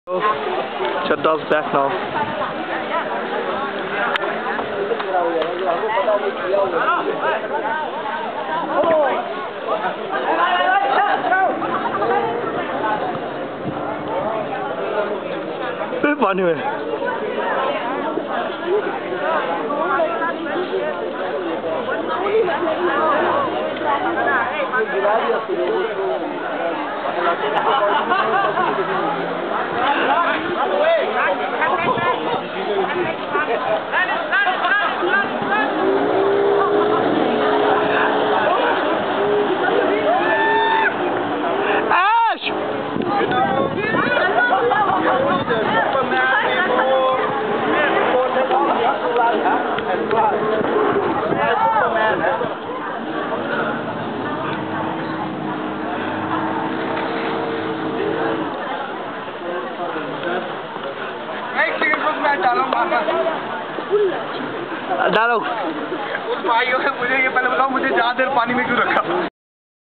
Chadda's back now. पानी में डालो। उस भाइयों ने मुझे ये पहले बताओ, मुझे ज़्यादा देर पानी में क्यों रखा?